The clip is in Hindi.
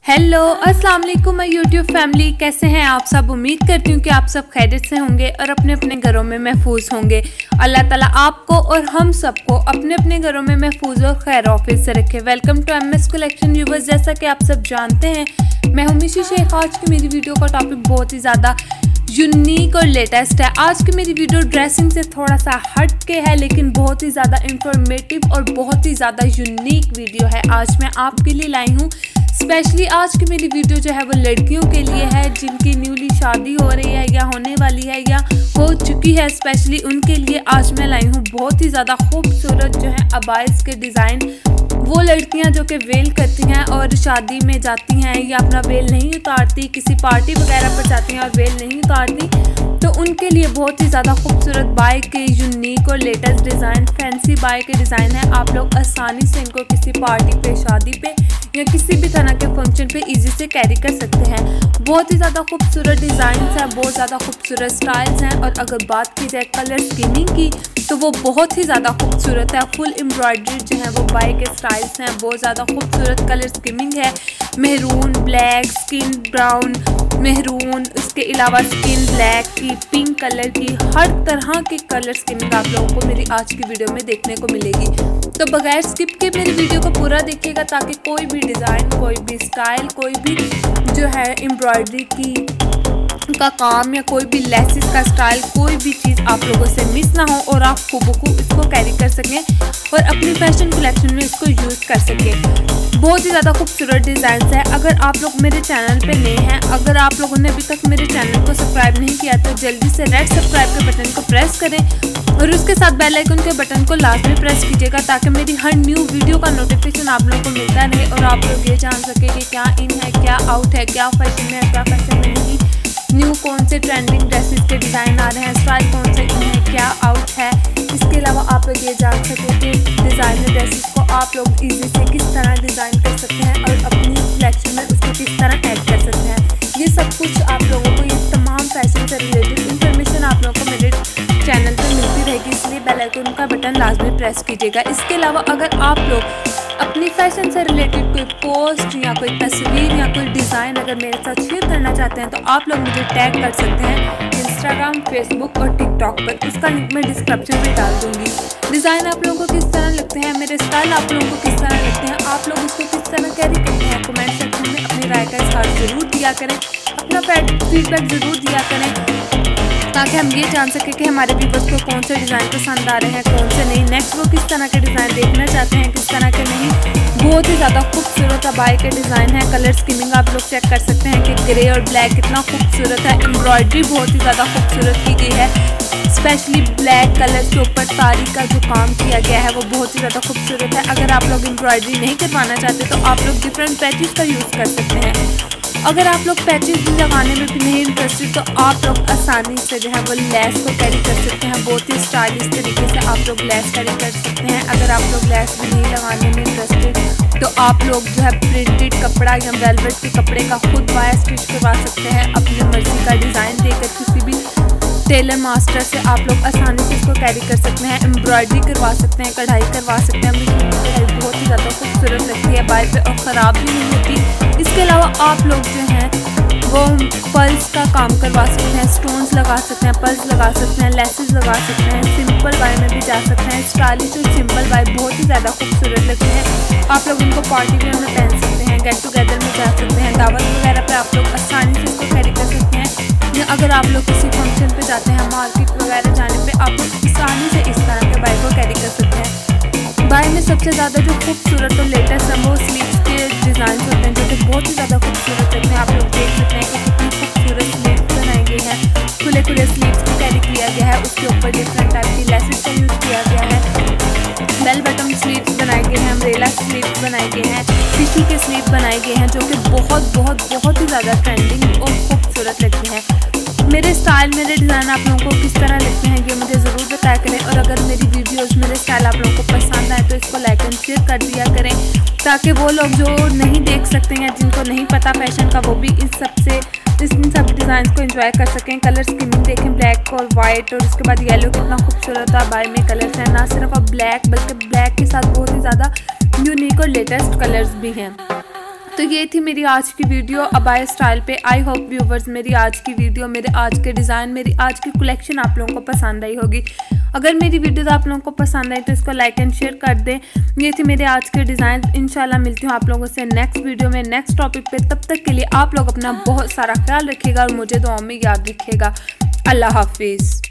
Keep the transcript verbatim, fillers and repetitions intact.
हेलो अस्सलाम वालेकुम माय यूट्यूब फैमिली, कैसे हैं आप सब। उम्मीद करती हूँ कि आप सब खैरियत से होंगे और अपने अपने घरों में महफूज होंगे। अल्लाह ताला आपको और हम सबको अपने अपने घरों में महफूज और खैर ऑफिस से रखे। Welcome to M S collection viewers. जैसा कि आप सब जानते हैं, मैं हूं मिशी शेख। आज की मेरी वीडियो का टॉपिक बहुत ही ज़्यादा यूनिक और लेटेस्ट है। आज की मेरी वीडियो ड्रेसिंग से थोड़ा सा हट के है, लेकिन बहुत ही ज़्यादा इंफॉर्मेटिव और बहुत ही ज़्यादा यूनिक वीडियो है आज मैं आपके लिए लाई हूँ। स्पेशली आज की मेरी वीडियो जो है वो लड़कियों के लिए है जिनकी न्यूली शादी हो रही है या होने वाली है या हो चुकी है। स्पेशली उनके लिए आज मैं लाई हूँ बहुत ही ज़्यादा खूबसूरत जो है अबाइस के डिज़ाइन। वो लड़कियां जो कि वेल करती हैं और शादी में जाती हैं या अपना वेल नहीं उतारती, किसी पार्टी वगैरह पर जाती हैं और वेल नहीं उतारती, तो उनके लिए बहुत ही ज़्यादा खूबसूरत बाय के यूनिक और लेटेस्ट डिज़ाइन, फैंसी बाय के डिज़ाइन है। आप लोग आसानी से इनको किसी पार्टी पे, शादी पे या किसी भी तरह के फंक्शन पे इजी से कैरी कर सकते हैं। बहुत ही ज़्यादा खूबसूरत डिज़ाइन हैं, बहुत ज़्यादा खूबसूरत स्टाइल्स हैं। और अगर बात की जाए कलर स्कीमिंग की तो वो बहुत ही ज़्यादा खूबसूरत है। फुल एम्ब्रॉयडरी जो है वो बाय के स्टाइल्स हैं, बहुत ज़्यादा खूबसूरत कलर स्कीमिंग है। Maroon, black, skin brown, maroon, उसके अलावा स्किन ब्लैक की, पिंक कलर की, हर तरह की कलर स्कीमिंग आप लोगों को मेरी आज की वीडियो में देखने को मिलेगी। तो बगैर स्किप के मेरी वीडियो को पूरा देखिएगा ताकि कोई भी डिज़ाइन, कोई भी स्टाइल, कोई भी जो है एम्ब्रॉयडरी की का काम या कोई भी लेसिस का स्टाइल, कोई भी चीज़ आप लोगों से मिस ना हो और आप खूबखूब इसको कैरी कर सकें और अपनी फैशन कलेक्शन में इसको यूज़ कर सकें। बहुत ही ज़्यादा खूबसूरत डिज़ाइन है। अगर आप लोग मेरे चैनल पे नए हैं, अगर आप लोगों ने अभी तक मेरे चैनल को सब्सक्राइब नहीं किया तो जल्दी से रेड सब्सक्राइब के बटन को प्रेस करें और उसके साथ बेल आइकन के बटन को लास्ट में प्रेस कीजिएगा ताकि मेरी हर न्यू वीडियो का नोटिफिकेशन आप लोगों को मिलता रहे और आप लोग ये जान सके कि क्या इन है, क्या आउट है, क्या फैशन है, क्या फैशन में नहीं, न्यू कौन से ट्रेंडिंग ड्रेसेस के डिज़ाइन आ रहे हैं, स्टाइल कौन से इन है, क्या आउट है। इसके अलावा आप लोग ये जान सकें कि डिज़ाइनर ड्रेसेस को आप लोग इजी से किस तरह डिज़ाइन कर सकते हैं और अपनी कलेक्शन में उसको किस तरह ऐड कर सकते हैं। ये सब कुछ आप लोगों को, ये तमाम फैशन से रिलेटेड इंफॉर्मेशन आप लोगों को मेरे चैनल पर मिलती रहेगी, इसलिए बेल आइकन का बटन लाजमी प्रेस कीजिएगा। इसके अलावा अगर आप लोग अपनी फैशन से रिलेटेड कोई पोस्ट या कोई तस्वीर या कोई डिज़ाइन अगर मेरे साथ शेयर करना चाहते हैं तो आप लोग मुझे टैग कर सकते हैं इंस्टाग्राम, फेसबुक और टिकटॉक पर। उसका लिंक मैं डिस्क्रिप्शन में डाल दूंगी। डिज़ाइन आप लोगों को किस तरह लगते हैं, मेरे स्टाइल आप लोगों को किस तरह लगते हैं, आप लोग उसको किस तरह कैरी करते हैं, कमेंट सेक्शन में अपनी राय का इज़हार ज़रूर दिया करें, अपना फीडबैक ज़रूर दिया करें ताकि हम ये जान सकें कि हमारे व्यूवर्स को कौन से डिज़ाइन पसंद आ रहे हैं, कौन से नहीं, नेक्स्ट वो किस तरह के डिज़ाइन देखना चाहते हैं, किस तरह के नहीं। बहुत ही ज़्यादा खूबसूरत अबाई के डिज़ाइन है। कलर स्कीमिंग आप लोग चेक कर सकते हैं कि ग्रे और ब्लैक कितना खूबसूरत है। एम्ब्रॉयडरी बहुत ही ज़्यादा खूबसूरत की गई है। स्पेशली ब्लैक कलर के ऊपर तारी का जो काम किया गया है वो बहुत ही ज़्यादा खूबसूरत है। अगर आप लोग एम्ब्रॉयडरी नहीं करवाना चाहते तो आप लोग डिफरेंट पैचेस का यूज़ कर सकते हैं। अगर आप लोग पैचेस भी लगाने में भी नहीं इंटरेस्टेड तो आप लोग आसानी से जो है वो लेस को कैरी कर सकते हैं। बहुत ही स्टाइलिश तरीके से आप लोग लेस कैरी कर सकते हैं। अगर आप लोग लेस भी नहीं लगाने में इंटरेस्टेड तो आप लोग जो है प्रिंटेड कपड़ा या वेलवेट के कपड़े का खुद बाय स्टिच करवा सकते हैं। अपनी मर्जी का डिज़ाइन देकर किसी भी टेलर मास्टर से आप लोग आसानी से इसको कैरी कर सकते हैं। एम्ब्रॉयडरी करवा सकते हैं, कढ़ाई करवा सकते हैं। मशीन की कढ़ाई बहुत ही ज़्यादा खूबसूरत लगती है बाय पे और ख़राब भी नहीं होती। इसके अलावा आप लोग जो हैं वो पर्ल्स का काम करवा सकते हैं, स्टोन्स लगा सकते हैं, पर्ल्स लगा सकते हैं, लेसेस लगा सकते हैं। सिंपल बाय में भी जा सकते हैं। स्टाइलिश और सिंपल बाय बहुत ही ज़्यादा खूबसूरत लगते हैं। आप लोग इनको पार्टी वेयर में पहन सकते हैं, गेट टुगेदर में जा सकते हैं, दावत वगैरह पे आप लोग आसानी से इसको कैरी कर सकते हैं। या अगर आप लोग किसी फंक्शन पे जाते हैं, मार्केट वगैरह जाने पे आप लोग आसानी से इस तरह के बाय को कैरी कर सकते हैं। बाय में सबसे ज़्यादा जो खूबसूरत और लेटेस्ट है वो स्लीव्स के डिज़ाइन होते हैं जो कि बहुत ही ज़्यादा खूबसूरत लगते हैं। आप लोग देख सकते हैं कि कितनी खूबसूरत स्लीव्स बनाई गई हैं। खुले खुले स्लीव्स को कैरी किया गया है, उसके ऊपर डिफरेंट टाइप की लेसेस का यूज़ किया गया है। बेल बटन स्लीव्स बनाए गए हैं, अम्ब्रेला स्लीव्स बनाए गए हैं, टिश्यू के स्लीव बनाए गए हैं जो कि बहुत बहुत बहुत ही ज़्यादा ट्रेंडिंग और खूबसूरत लगते हैं। मेरे स्टाइल, मेरे डिज़ाइन आप लोगों को किस तरह लगते हैं ये मुझे ज़रूर बताया करें। और अगर मेरी वीडियोस, मेरे स्टाइल आप लोगों को पसंद आए तो इसको लाइक एंड शेयर कर दिया करें ताकि वो लोग जो नहीं देख सकते हैं, जिनको नहीं पता फैशन का, वो भी इस सब से इस इन सब डिज़ाइन को एंजॉय कर सकें। कलर स्कीमिंग देखें, ब्लैक और वाइट और उसके बाद येलो कितना खूबसूरत है। बाय में कलर्स हैं, ना सिर्फ अब ब्लैक बल्कि ब्लैक के साथ बहुत ही ज़्यादा यूनिक और लेटेस्ट कलर्स भी हैं। तो ये थी मेरी आज की वीडियो अबाया स्टाइल पे। आई होप व्यूवर्स मेरी आज की वीडियो, मेरे आज के डिज़ाइन, मेरी आज की कलेक्शन आप लोगों को पसंद आई होगी। अगर मेरी वीडियो आप लोगों को पसंद आई तो इसको लाइक एंड शेयर कर दें। ये थी मेरे आज के डिज़ाइन। इंशाल्लाह मिलती हूँ आप लोगों से नेक्स्ट वीडियो में नेक्स्ट टॉपिक पे। तब तक के लिए आप लोग अपना बहुत सारा ख्याल रखिएगा और मुझे दुआओं में याद रखिएगा। अल्लाह हाफिज़।